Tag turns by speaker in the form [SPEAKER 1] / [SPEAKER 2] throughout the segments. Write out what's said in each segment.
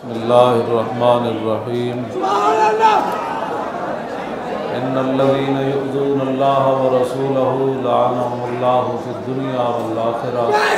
[SPEAKER 1] बिस्मिल्लाहिर्रहमानिर्रहीम इन्नल्लज़ीना यु'ज़ूनल्लाह व रसूलहु लअनहुमुल्लाहु फिद्दुनिया वल आखिरह व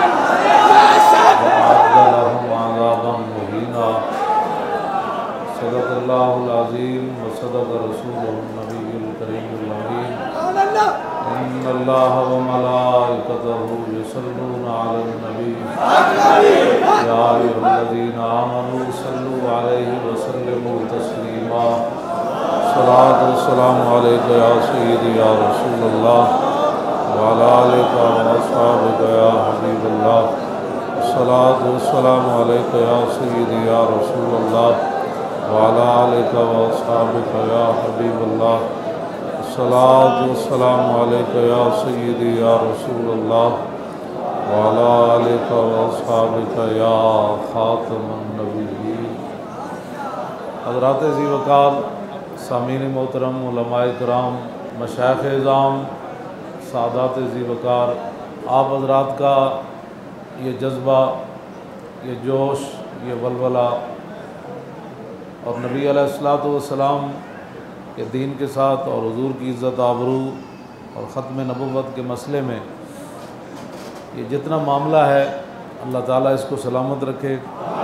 [SPEAKER 1] अ'अद्द लहुम अज़ाबन मुहीना। सदक़ल्लाहुल अज़ीम व सदक़ रसूलुहुन नबियुल करीमुल अमीन। इन्नल्लाह व मलाइकतहु युसल्लूना अलन नबी या अय्युहल्लज़ीना आमनू सल्लू अलैहि व सल्लिमू तस्लीमा। सलातु व सलामु अलैका या सय्यदी या रसूलल्लाह व अला आलिका व अस्हाबिका या हबीबल्लाह। सलातु व सलामु अलैका या सय्यदी या रसूलल्लाह व अला आलिका व अस्हाबिका या हबीबल्लाह। सलातु व सलामु अलैका या सय्यदी या रसूलल्लाह व अला आलिका व अस्हाबिका या खातमुन नबिय्यीन। हज़रात ज़ी वक़ार, सामीन मोहतरम, उलमाए किराम, मशाइख़ इज़ाम, सादात ज़ी वक़ार, आप हज़रात का ये जज्बा, ये जोश, ये वलवला और नबी अलैहिस्सलातु वस्सलाम के दीन के साथ और हुज़ूर की इज़्ज़त आबरू और ख़त्म नबुव्वत के मसले में ये जितना मामला है, अल्लाह ताला इसको सलामत रखे।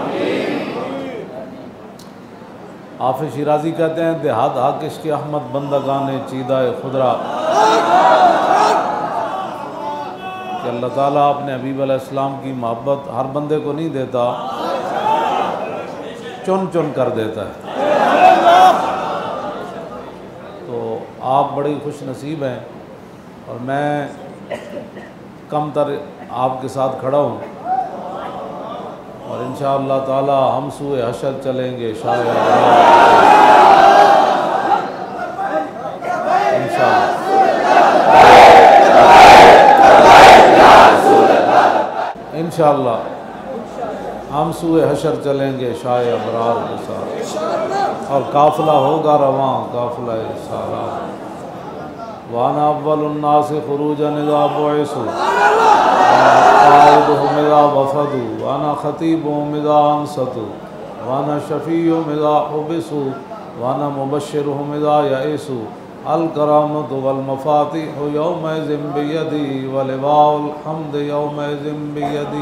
[SPEAKER 1] हाफ़िज़ शिराज़ी कहते हैं, देहात हक़ इश्क़ अहमद बंदगाने चीदाए खुदरा, कि अल्लाह ताला अपने हबीब अलैहिस्सलाम की मोहब्बत हर बंदे को नहीं देता, चुन चुन कर देता है। तो आप बड़ी खुश नसीब हैं और मैं कम तर आपके साथ खड़ा हूँ और इंशाअल्लाह ताला हम सूए हशर चलेंगे शायद इंशाअल्लाह हम सूए हशर चलेंगे शायद अबरार के साथ और काफ़िला होगा रवां काफ़िला सारा। वाना अव्वलुन्नास खुरूजन इज़ा बुइसु वाना इज़ा वफ़दु वाना ख़तीबुहुम इज़ा अंसतु वाना शफ़ीउहुम इज़ा हुबिसु वाना मुबश्शिरुहुम इज़ा यइसु। अल करामतु वल मफ़ातिहु यौमइज़िन बियदी व लिवाउल हम्द यौमइज़िन बियदी।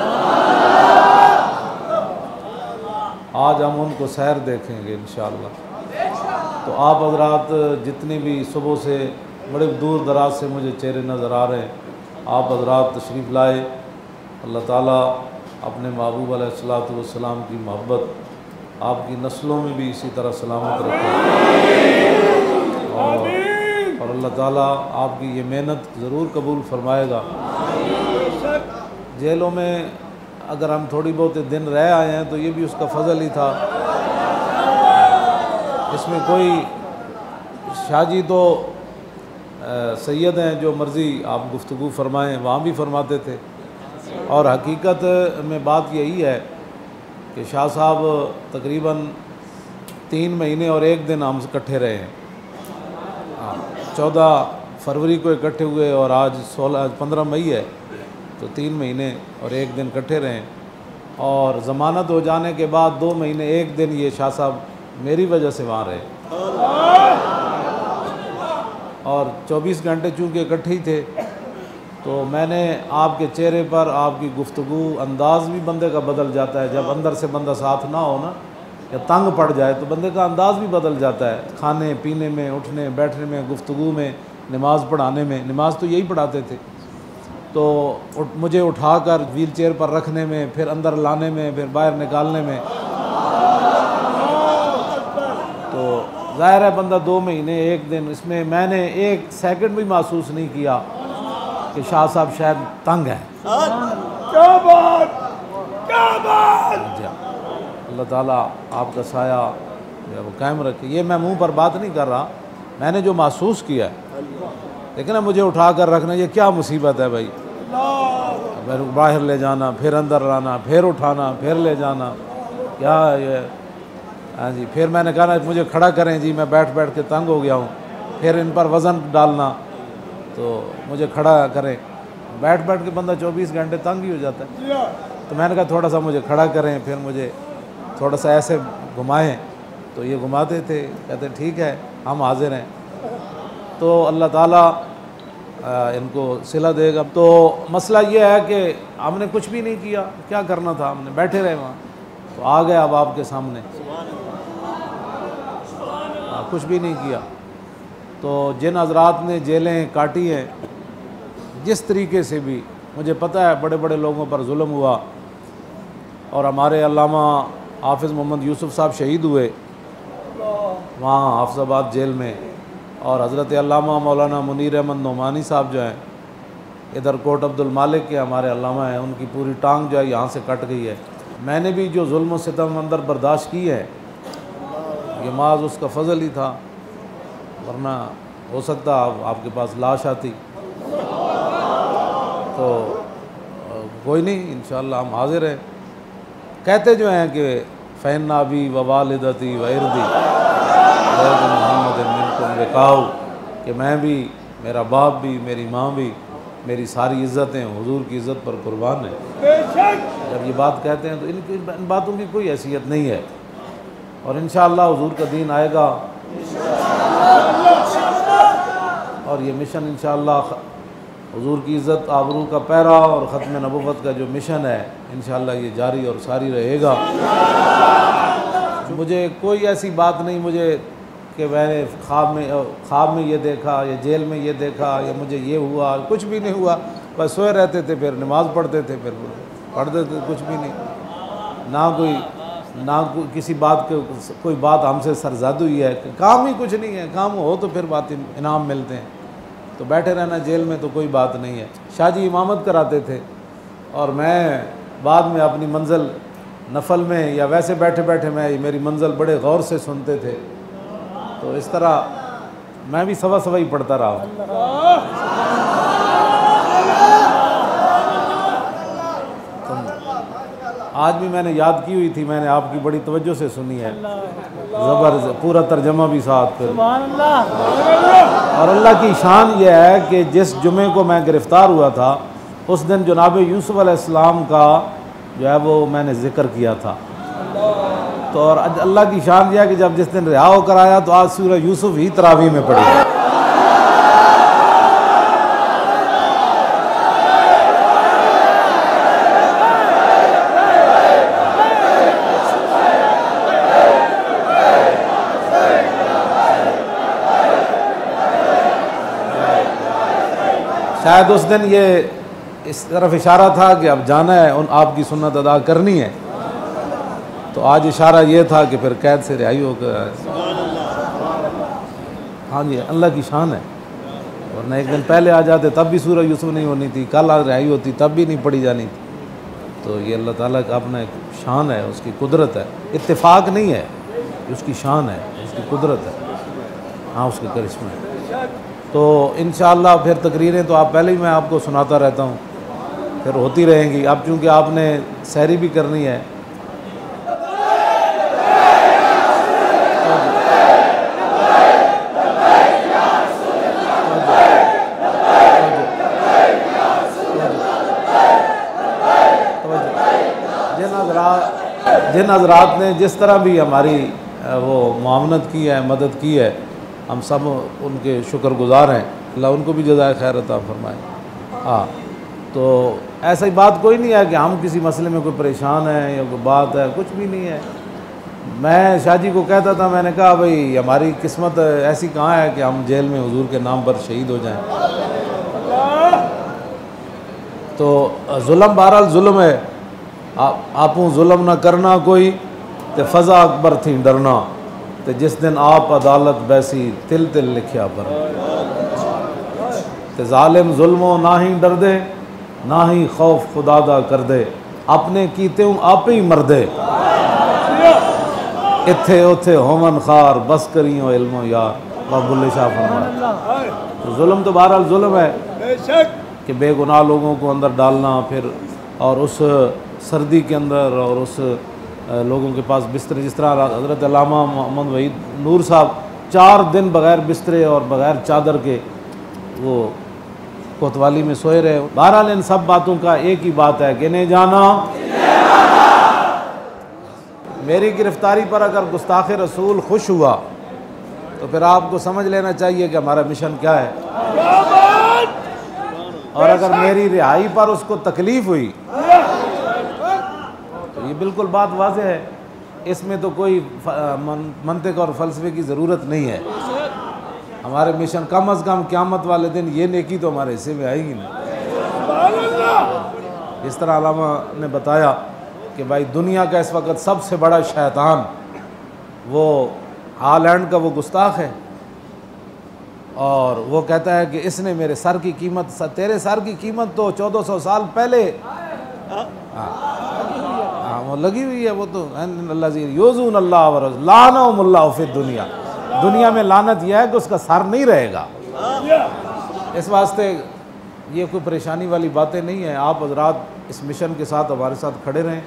[SPEAKER 1] आज हम उनको सैर देखेंगे इंशाअल्लाह। तो आप हज़रात जितनी भी सुबह से बड़े दूर दराज से मुझे चेहरे नज़र आ रहे हैं, आप हज़रात तशरीफ़ लाए। अल्लाह ताला अपने महबूब अलैहिस्सलातु वस्सलाम की मोहब्बत आपकी नस्लों में भी इसी तरह सलामत रखे और अल्लाह ताला आपकी ये मेहनत ज़रूर कबूल फरमाएगा। जेलों में अगर हम थोड़ी बहुत दिन रह आए हैं तो ये भी उसका फ़ज़ल ही था। इसमें कोई शाहजी तो सैयद हैं, जो मर्ज़ी आप गुफ्तगू फरमाएँ वहाँ भी फरमाते थे। और हकीकत में बात यही है कि शाह साहब तकरीबन 3 महीने और 1 दिन हम इकट्ठे रहे हैं। 14 फरवरी को इकट्ठे हुए और आज 15 मई है, तो 3 महीने और 1 दिन इकट्ठे रहे। और ज़मानत हो जाने के बाद 2 महीने 1 दिन ये शाह साहब मेरी वजह से वहाँ रहे और 24 घंटे चूँकि इकट्ठे ही थे, तो मैंने आपके चेहरे पर आपकी गुफ्तगू अंदाज़ भी बंदे का बदल जाता है। जब अंदर से बंदा साथ ना हो ना या तंग पड़ जाए तो बंदे का अंदाज़ भी बदल जाता है, खाने पीने में, उठने बैठने में, गुफ्तगू में, नमाज़ पढ़ाने में। नमाज़ तो यही पढ़ाते थे। तो मुझे उठाकर व्हील चेयर पर रखने में, फिर अंदर लाने में, फिर बाहर निकालने में, तो ज़ाहिर है बंदा 2 महीने 1 दिन, इसमें मैंने 1 सेकंड भी महसूस नहीं किया कि शाह साहब शायद तंग है। क्या बात, क्या बात। अल्लाह ताला आपका साया वो कायम रखे। ये मैं मुंह पर बात नहीं कर रहा, मैंने जो महसूस किया है। लेकिन ना मुझे उठा कर रखना, ये क्या मुसीबत है भाई। फिर बाहर ले जाना, फिर अंदर लाना, फिर उठाना, फिर ले जाना, क्या ये। हाँ जी, फिर मैंने कहा ना मुझे खड़ा करें जी, मैं बैठ बैठ के तंग हो गया हूँ। फिर इन पर वज़न डालना, तो मुझे खड़ा करें। बैठ बैठ के बंदा 24 घंटे तंग ही हो जाता है। तो मैंने कहा थोड़ा सा मुझे खड़ा करें, फिर मुझे تھوڑا سا ایسے گھمائیں، تو یہ گھماتے تھے، کہتے ٹھیک ہے ہم حاضر ہیں۔ تو اللہ تعالیٰ ان کو صلہ دے گا۔ تو مسئلہ یہ ہے کہ ہم نے کچھ بھی نہیں کیا، کیا کرنا تھا، ہم نے بیٹھے رہے وہاں، تو آ گئے اب آپ کے سامنے، کچھ بھی نہیں کیا۔ تو جن حضرات نے جیلیں کاٹی ہیں، جس طریقے سے بھی، مجھے پتہ ہے بڑے بڑے لوگوں پر ظلم ہوا، اور ہمارے علامہ حافظ محمد یوسف صاحب شہید ہوئے وہاں حافظ آباد جیل میں، اور حضرت علامہ مولانا منیر احمد نعمانی صاحب جو ہیں ادھر کوٹ عبد المالک کے ہمارے علامہ ہیں، ان کی پوری ٹانگ جو ہے یہاں سے کٹ گئی ہے۔ میں نے بھی جو ظلم و ستم اندر برداشت کی ہے، یہ محض اس کا فضل ہی تھا، ورنہ ہو سکتا آپ کے پاس لاش آتی۔ تو کوئی نہیں، انشاءاللہ ہم حاضر ہیں۔ کہتے جو ہیں کہ فین ابی و والدتی و ارضی محمد منکم وقاؤ، کہ میں بھی، میرا باپ بھی، میری ماں بھی، میری ساری عزتیں حضور کی عزت پر قربان ہیں۔ جب یہ بات کہتے ہیں تو ان باتوں کی کوئی حیثیت نہیں ہے، اور انشاءاللہ حضور کا دین آئے گا، اور یہ مشن انشاءاللہ حضور کی عزت آبرو کا پیرا اور ختم نبوت کا جو مشن ہے، انشاءاللہ یہ جاری اور ساری رہے گا۔ مجھے کوئی ایسی بات نہیں مجھے کہ میں نے خواب میں یہ دیکھا، یا جیل میں یہ دیکھا، یا مجھے یہ ہوا، کچھ بھی نہیں ہوا۔ بس سوئے رہتے تھے، پھر نماز پڑھتے تھے، پھر پڑھتے تھے، کچھ بھی نہیں، نہ کوئی کسی بات کے کوئی بات ہم سے سرزد ہوئی ہے، کام ہی کچھ نہیں ہے، کام ہو تو پھر بات انعام ملتے ہیں، تو بیٹھے رہنا جیل میں تو کوئی بات نہیں ہے۔ شاہ جی امامت کراتے تھے، اور میں بعد میں اپنی منزل نفل میں یا ویسے بیٹھے بیٹھے میری منزل بڑے غور سے سنتے تھے، تو اس طرح میں بھی سوا ہی پڑھتا رہا ہوں۔ آج بھی میں نے یاد کی ہوئی تھی، میں نے آپ کی بڑی توجہ سے سنی ہے، پورا ترجمہ بھی ساتھ پھر۔ اور اللہ کی شان یہ ہے کہ جس جمعے کو میں گرفتار ہوا تھا، اس دن جناب یوسف علیہ السلام کا جو ہے وہ میں نے ذکر کیا تھا، تو اور اللہ کی شان یہ ہے کہ جس دن رہا ہو کر آیا تو آج سورہ یوسف ہی تراویح میں پڑھی۔ شاید اس دن یہ اس طرف اشارہ تھا کہ اب جانا ہے، آپ کی سنت ادا کرنی ہے، تو آج اشارہ یہ تھا کہ پھر قید سے رہائی ہو کر۔ ہاں جی، اللہ کی شان ہے، ورنہ ایک دن پہلے آ جاتے تب بھی سورہ یوسف نہیں ہونی تھی، کل رہائی ہوتی تب بھی نہیں پڑھی جانی تھی۔ تو یہ اللہ تعالیٰ کا اپنا ایک شان ہے، اس کی قدرت ہے، اتفاق نہیں ہے، اس کی شان ہے، اس کی قدرت ہے، ہاں اس کے کرشمہ ہے۔ تو انشاءاللہ پھر تقریریں تو آپ پہلے ہی میں آپ کو سناتا رہتا ہوں، پھر ہوتی رہیں گی۔ اب چونکہ آپ نے سحری بھی کرنی ہے، جن حضرات نے جس طرح بھی ہماری وہ معاونت کی ہے، مدد کی ہے، ہم سب ان کے شکر گزار ہیں، اللہ ان کو بھی جزائے خیر عطا فرمائے۔ ہاں، تو ایسی بات کوئی نہیں ہے کہ ہم کسی مسئلے میں کوئی پریشان ہیں یا کوئی بات ہے، کچھ بھی نہیں ہے۔ میں شاہ جی کو کہتا تھا، میں نے کہا بھئی ہماری قسمت ایسی کہاں ہے کہ ہم جیل میں حضور کے نام پر شہید ہو جائیں۔ تو ظلم بہرحال ظلم ہے، آپوں ظلم نہ کرنا کوئی، تے فضا اکبر تھی ڈرنا، تے جس دن آپ عدالت بیسی تل تل لکھیا پر، تے ظالم ظلموں نہ ہی ڈر دے، نہ ہی خوف خدا دا کر دے، اپنے کیتے ہوں آپ ہی مردے، اتھے اتھے ہومن خار بس کریوں علم و یار، باب اللہ شاہ فرمائے۔ تو ظلم تو بہرحال ظلم ہے کہ بے گناہ لوگوں کو اندر ڈالنا، پھر اور اس سردی کے اندر، اور اس لوگوں کے پاس بستر، جس طرح حضرت علامہ محمد وحید نور صاحب 4 دن بغیر بسترے اور بغیر چادر کے وہ کوتوالی میں سوئے رہے۔ بہرحال ان سب باتوں کا ایک ہی بات ہے کہ نہیں جانا میری گرفتاری پر اگر گستاخ رسول خوش ہوا تو پھر آپ کو سمجھ لینا چاہیے کہ ہمارا مشن کیا ہے، اور اگر میری رہائی پر اس کو تکلیف ہوئی تو یہ بالکل بات واضح ہے، اس میں تو کوئی منطق اور فلسفے کی ضرورت نہیں ہے۔ ہمارے مشن کم از کم قیامت والے دن یہ نیکی تو ہمارے حصے میں آئے گی نا۔ اس طرح علامہ نے بتایا کہ بھائی دنیا کا اس وقت سب سے بڑا شیطان وہ ہالینڈ کا وہ گستاخ ہے، اور وہ کہتا ہے کہ اس نے میرے سر کی قیمت، تیرے سر کی قیمت تو 1400 سال پہلے وہ لگی ہوئی ہے، وہ تو یوزون اللہ ورسولہ لعنہم اللہ فی الدنیا، دنیا میں لعنت یہ ہے کہ اس کا سر نہیں رہے گا۔ اس واسطے یہ کوئی پریشانی والی باتیں نہیں ہیں، آپ حضرات اس مشن کے ساتھ ہمارے ساتھ کھڑے رہیں،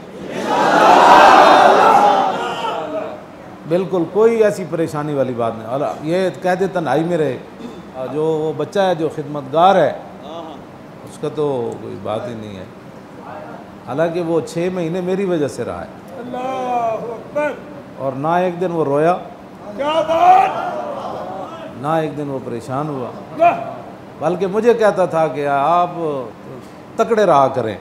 [SPEAKER 1] بالکل کوئی ایسی پریشانی والی بات نہیں۔ اور یہ قید تنہائی میں رہے، جو وہ بچہ ہے جو خدمتگار ہے اس کا تو کوئی بات ہی نہیں ہے، حالانکہ وہ 6 مہینے میری وجہ سے رہا ہے، اور نہ ایک دن وہ رویا، نہ ایک دن وہ پریشان ہوا، بلکہ مجھے کہتا تھا کہ آپ تکڑے رہا کریں،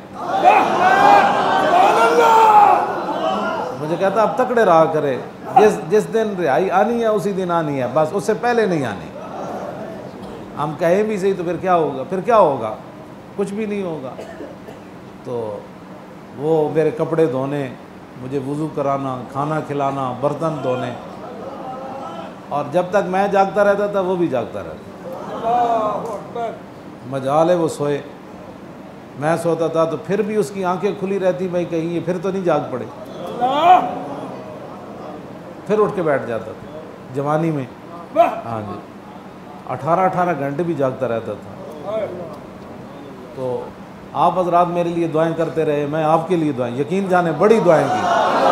[SPEAKER 1] مجھے کہتا آپ تکڑے رہا کریں، جس دن رہائی آنی ہے اسی دن آنی ہے، بس اس سے پہلے نہیں آنی۔ ہم کہیں بھی صحیح تو پھر کیا ہوگا، پھر کیا ہوگا، کچھ بھی نہیں ہوگا۔ تو وہ میرے کپڑے دھونے، مجھے وضو کرانا، کھانا کھلانا، برتن دھونے، اور جب تک میں جاگتا رہتا تھا وہ بھی جاگتا رہتا، مجال ہے وہ سوئے، میں سوتا تھا تو پھر بھی اس کی آنکھیں کھلی رہتی، بھائی کہیں یہ پھر تو نہیں جاگ پڑے، پھر اٹھ کے بیٹھ جاتا تھا جوانی میں، ہاں جی 18 گھنٹے بھی جاگتا رہتا تھا۔ تو آپ حضرات میرے لیے دعائیں کرتے رہے، میں آپ کے لیے دعائیں، یقین جانے بڑی دعائیں کی۔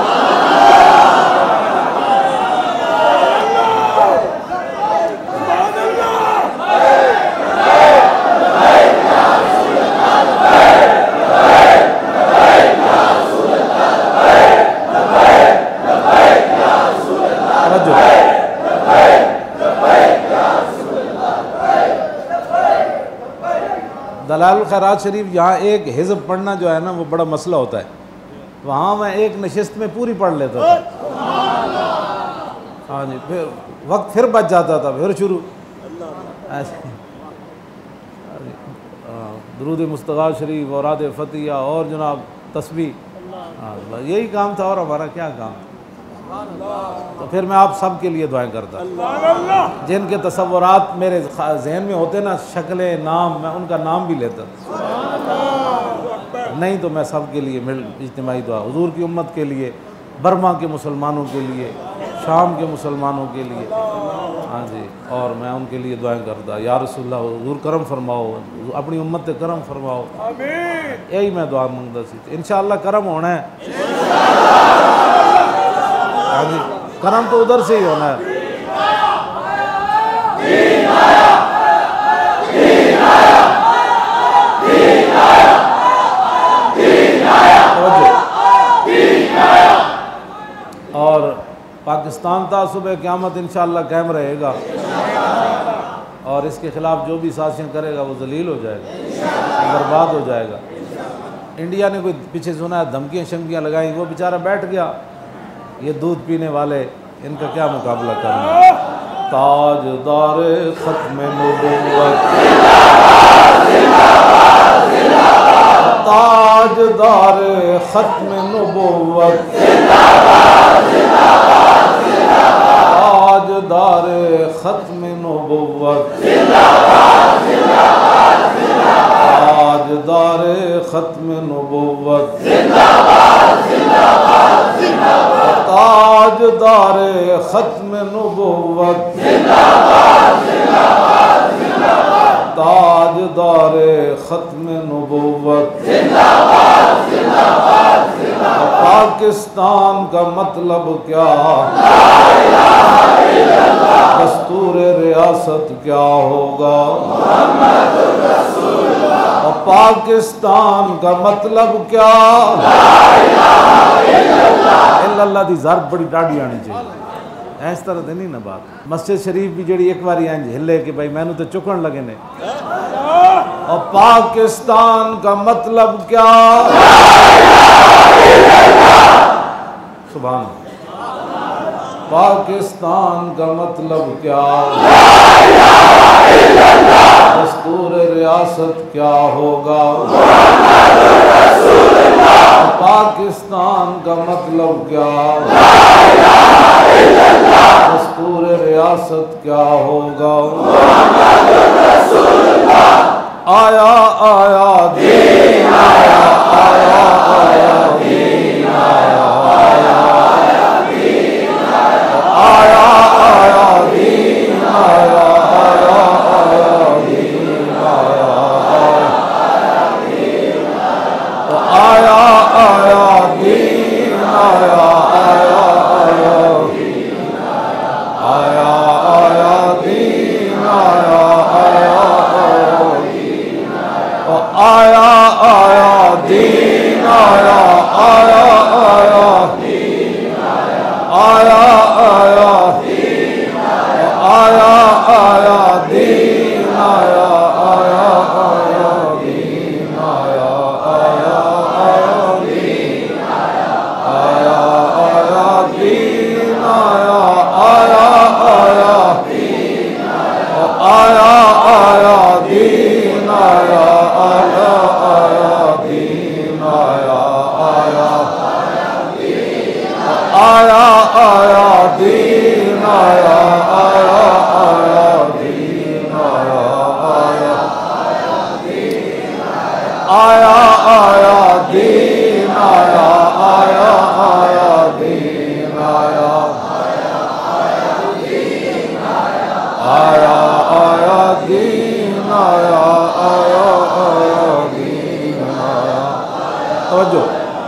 [SPEAKER 1] دلائل الخیرات شریف یہاں ایک حزب پڑھنا جو ہے نا وہ بڑا مسئلہ ہوتا ہے، وہاں میں ایک نشست میں پوری پڑھ لیتا تھا، ہاں جی، پھر وقت پھر بچ جاتا تھا، پھر شروع درود مصطفیٰ شریف، اوراد فتحیہ، اور جناب تسبیح، یہی کام تھا، اور ہمارا کیا کام تھا۔ تو پھر میں آپ سب کے لیے دعائیں کرتا، جن کے تصورات میرے ذہن میں ہوتے نا، شکلیں، نام، میں ان کا نام بھی لیتا، نہیں تو میں سب کے لیے اجتماعی دعا، حضور کی امت کے لیے، برما کے مسلمانوں کے لیے، شام کے مسلمانوں کے لیے، ہاں جی، اور میں ان کے لیے دعائیں کرتا، یا رسول اللہ حضور کرم فرماؤ، اپنی امت سے کرم فرماؤ، یہی میں دعا مانگتا سی۔ انشاءاللہ کرم ہونا ہے، ہاں جی، کرم تو ادھر سے ہی ہونا ہے۔ اور پاکستان تعصب قیامت انشاءاللہ قائم رہے گا، اور اس کے خلاف جو بھی سازشیں کرے گا وہ ذلیل ہو جائے گا، برباد ہو جائے گا۔ انڈیا نے کوئی پیچھے سنا ہے دھمکیاں شمکیاں لگائیں، وہ بیچارہ بیٹھ گیا، یہ دودھ پینے والے ان کا کیا مقابلہ کرنا۔ تاجدار ختم نبوت، تاجدار ختم نبوت، تاجدار ختم نبوت، تاجدار ختم نبوت، تاجدار ختم نبوت، تاجدار ختم نبوت، پاکستان کا مطلب کیا، دستور ریاست کیا ہوگا، پاکستان کا مطلب کیا؟ الا اللہ دی ضرب بڑی ڈاڈی آنی چاہیے، اس طرح تے نہیں نا بات۔ مسجد شریف بھی جڑی ایک باری انج ہلے کہ بھائی مینوں تے چکن لگے نے، اور پاکستان کا مطلب کیا؟ سبحان اللہ۔ پاکستان کا مطلب کیا؟ دستور ریاست کیا ہوگا؟ پاکستان کا مطلب کیا؟ دستور ریاست کیا ہوگا؟ آیا آیا دین آیا، آیا آیا دین آیا، آیا دین آیا، آیا آیا دین آیا، آیا دین آیا، آیا آیا دین آیا، آیا آیا دین آیا، آیا آیا دین آیا، آیا آیا دین آیا، آیا آیا دین آیا، آیا آیا دین آیا، آیا آیا دین آیا، آیا آیا دین آیا، آیا آیا دین آیا، آیا آیا دین آیا، آیا آیا دین آیا، آیا آیا دین آیا، آیا آیا دین آیا، آیا آیا دین آیا، آیا آیا دین آیا، آیا آیا دین آیا، آیا آیا دین آیا، آیا آیا دین آیا۔ توجہ،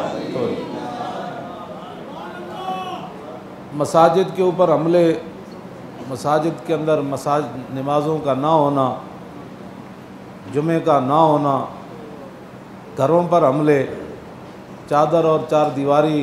[SPEAKER 1] مساجد کے اوپر حملے، مساجد کے اندر نمازوں کا نہ ہونا، جمعے کا نہ ہونا، گھروں پر حملے، چادر اور چار دیواری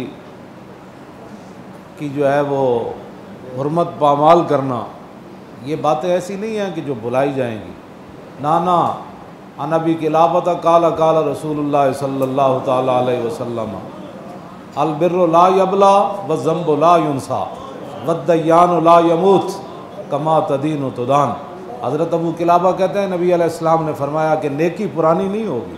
[SPEAKER 1] کی جو ہے وہ حرمت پامال کرنا، یہ باتیں ایسی نہیں ہیں کہ جو بلائی جائیں گی۔ نانا نبی کے لاپتہ قال قال رسول اللہ صلی اللہ تعالی علیہ وسلم البر لا یبلا والذنب لا ینسا والدیان لا یموت کما تدین تدان۔ حضرت ابو قلابہ کہتے ہیں نبی علیہ السلام نے فرمایا کہ نیکی پرانی نہیں ہوگی۔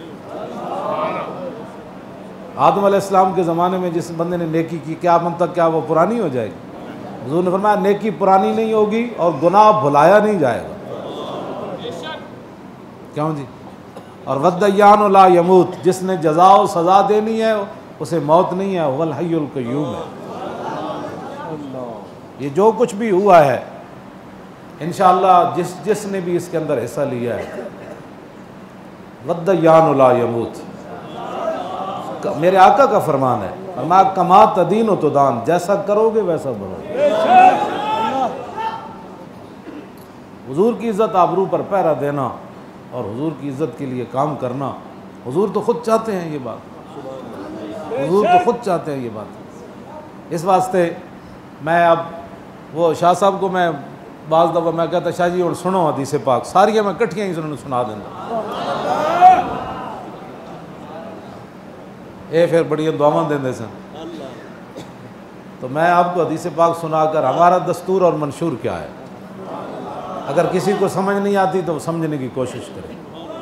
[SPEAKER 1] آدم علیہ السلام کے زمانے میں جس بندے نے نیکی کی قیامت تک کیا وہ پرانی ہو جائے گی؟ حضور نے فرمایا نیکی پرانی نہیں ہوگی اور گناہ بھلایا نہیں جائے گا۔ کیوں جی؟ اور والدیان لا یموت، جس نے جزا و سزا دینی ہے اسے موت نہیں ہے، هو الحی القیوم ہے۔ یہ جو کچھ بھی ہوا ہے انشاءاللہ جس نے بھی اس کے اندر حصہ لیا ہے، والدیان لا یموت، میرے آقا کا فرمان ہے، فرمایا کما تدین و تدان، جیسا کرو گے ویسا بھرو گے۔ حضور کی عزت آبرو پر پہرا دینا اور حضور کی عزت کے لیے کام کرنا، حضور تو خود چاہتے ہیں یہ بات، حضور تو خود چاہتے ہیں یہ بات۔ اس واسطے میں اب وہ شاہ صاحب کو میں بعض دفعہ میں کہتا شاہ جی اور سنو حدیث پاک ساری میں کٹھیاں ہی انہوں نے سنا دینا، اے پھر بڑی دعاواں دیندے سن۔ تو میں آپ کو حدیث پاک سنا کر ہمارا دستور اور منشور کیا ہے، اگر کسی کو سمجھ نہیں آتی تو سمجھنے کی کوشش کریں۔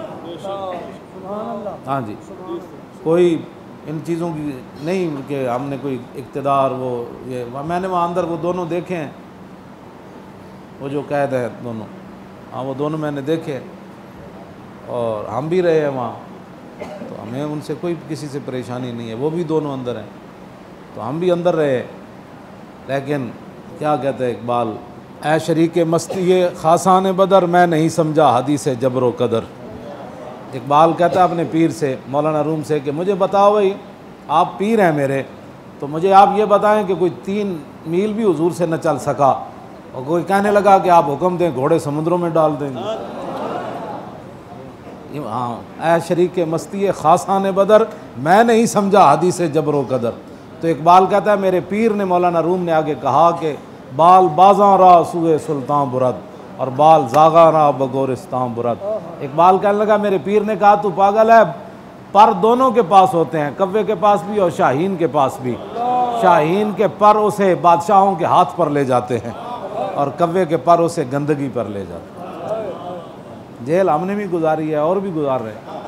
[SPEAKER 1] ہاں جی، کوئی ان چیزوں کی نہیں کہ ہم نے کوئی اقتدار وہ یہ، میں نے وہاں اندر وہ دونوں دیکھے ہیں، وہ جو قید ہیں دونوں، ہاں وہ دونوں میں نے دیکھے اور ہم بھی رہے ہیں وہاں، تو ہمیں ان سے کوئی کسی سے پریشانی نہیں ہے، وہ بھی دونوں اندر ہیں تو ہم بھی اندر رہے۔ لیکن کیا کہتے ہیں اقبال، اے شریک مستی خاصان بدر میں نہیں سمجھا حدیث جبر و قدر۔ اقبال کہتا ہے اپنے پیر سے مولانا روم سے کہ مجھے بتاؤ بھائی، آپ پیر ہیں میرے، تو مجھے آپ یہ بتائیں کہ کوئی 3 میل بھی حضور سے نہ چل سکا اور کوئی کہنے لگا کہ آپ حکم دیں گھوڑے سمندروں میں ڈال دیں گے۔ ہاں اے شریک مستی خاصان بدر، میں نہیں سمجھا حدیث جبر و قدر۔ تو اقبال کہتا ہے میرے پیر نے، مولانا روم نے آگے کہا کہ بال بازاں را سوئے سلطان برد اور بال زاغاں را بگورستان برد۔ اقبال کہنے لگا میرے پیر نے کہا تو پاگل ہے، پر دونوں کے پاس ہوتے ہیں، کوے کے پاس بھی اور شاہین کے پاس بھی۔ شاہین کے پر اسے بادشاہوں کے ہاتھ پر لے جاتے ہیں اور کوے کے پر اسے گندگی پر لے جاتے ہیں۔ جیل ہم نے بھی گزاری ہے اور بھی گزار رہے ہیں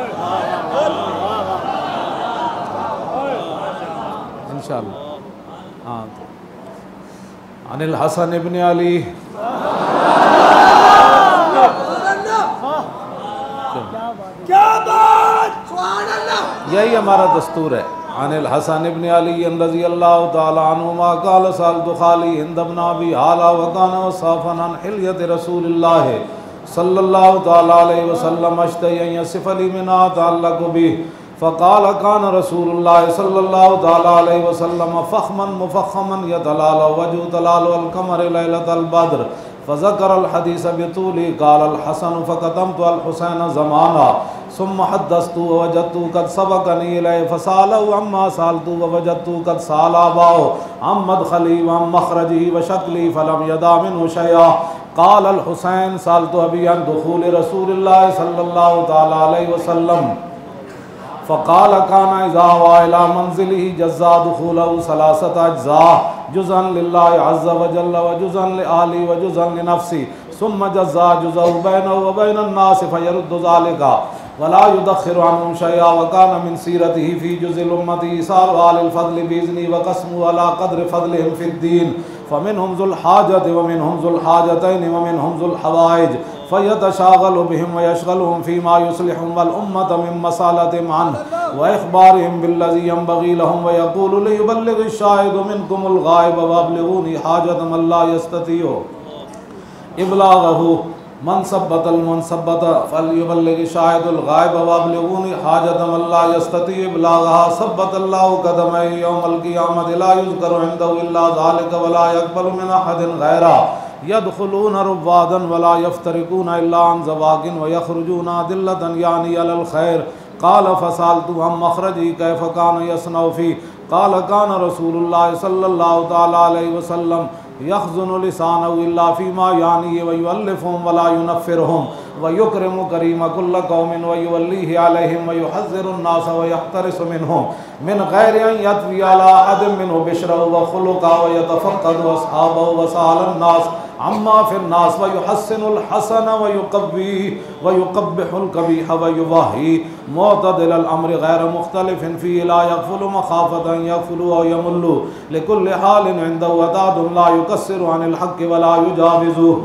[SPEAKER 1] انشاءاللہ۔ ہاں عن الحسن ابن علی یہی ہمارا دستور ہے۔ عن الحسن ابن علی رضی اللہ تعالی عنہما قال سألت خالی ہند بن ابی حالہ وکان وصافا عن حلیت رسول اللہ صلی اللہ تعالی علیہ وسلم اشتہی ان یصف لی منها تعلق به فقال كان رسول اللہ صلی اللہ تعالی علیہ وسلم فخما مفخما يتلال وجه تلال القمر لیلۃ البدر فذكر الحديث بطوله قال الحسن فكتمت الحسين زمانا ثم حدثت ووجدت قد سبقني إليه فسأله عما سألت ووجدت قد سأل أباه عن مدخلي وعن مخرجي وشكلي فلم يدع منه شيئا قال الحسين سألت أبي عن دخول رسول الله صلى الله تعالى عليه وسلم فقال كان إذا هوى إلى منزله جزا دخوله ثلاثة أجزاء جزءا لله عز وجل وجزءا لأهله وجزءا لنفسه ثم جزا جزءه بينه وبين الناس فيرد ذلك ولا يدخر عنهم شيئا وكان من سيرته في جزء الأمة إيصال أهل الفضل بإذنه وقسمه على قدر فضلهم في الدين فمنهم ذو الحاجة ومنهم ذو الحاجتين ومنهم ذو الحوائج فيتشاغل بهم ويشغلهم فيما يصلحهم والأمة من مسالتهم عنه وإخبارهم بالذي ينبغي لهم ويقول ليبلغ الشاهد منكم الغائب وابلغوني حاجة من لا يستطيع إبلاغه من ثبت المنثبت فليبلغ الشاهد الغائب وابلغوني حاجة من لا يستطيع إبلاغها ثبت الله قدميه يوم القيامة لا يذكر عنده إلا ذلك ولا يقبل من أحد غيره يدخلون روادا ولا يفترقون إلا عن زواج ويخرجون أدلة يعني على الخير قال فسألت عن مخرجه كيف كان يصنع فيه قال كان رسول الله صلى الله تعالى عليه وسلم يخزن لسانه إلا فيما يعنيه ويؤلفهم ولا ينفرهم ويكرم كريم كل قوم ويوليه عليهم ويحذر الناس ويحترس منهم من غير أن يطوي على أحد منه بشره وخلقه ويتفقد أصحابه وسأل الناس عما في الناس ويحسن الحسن ويقبيه ويقبح القبيح ويوهي معتدل الأمر غير مختلف فيه لا يغفل مخافة أن يغفلوا أو يملوا لكل حال عنده وداد لا يكسر عن الحق ولا يجاوزه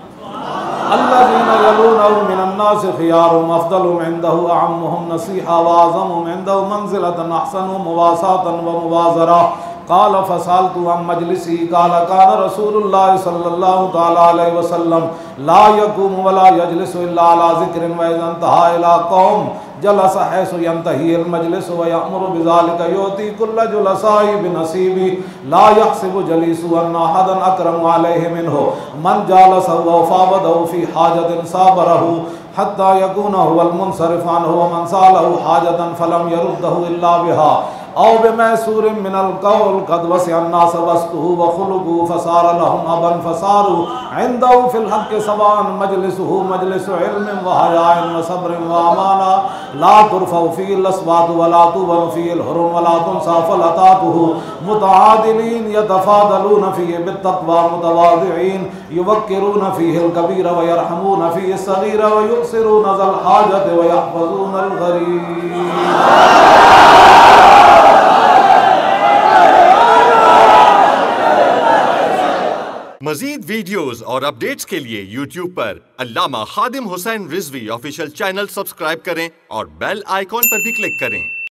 [SPEAKER 1] الذين يلونه من الناس خيارهم أفضلهم عنده أعمهم نصيحة وأعظمهم عنده منزلة أحسنهم مواساة ومبازرة قال فسألت عن مجلسه قال كان رسول الله صلى الله تعالى عليه وسلم لا يقوم ولا يجلس إلا على ذكر وإذا انتهى إلى قوم جلس حيث ينتهي المجلس ويأمر بذلك يؤتي كل جلسائه بنصيبه لا يحسب جليسه أن أحدا أكرم عليه منه من جالسه وفاوضه في حاجة صابره حتى يكون هو المنصرف عنه ومن سأله حاجة فلم يرده إلا بها أو بميسور من القول قد وسع الناس وسطه وخلقه فصار لهم أبا فصاروا عنده في الحق سواء مجلسه مجلس علم وحياء وصبر وأمانة لا ترفع فيه الأصوات ولا تبر فيه الحرم ولا تنسى فلتاته متعادلين يتفاضلون فيه بالتقوى متواضعين يوقرون فيه الكبير ويرحمون فيه الصغير ويؤثرون ذا الحاجة ويحفظون الغريب.
[SPEAKER 2] مزید ویڈیوز اور اپڈیٹس کے لیے یوٹیوب پر علامہ Khadim Hussain Rizvi official channel subscribe کریں اور بیل آئیکن پر بھی کلک کریں۔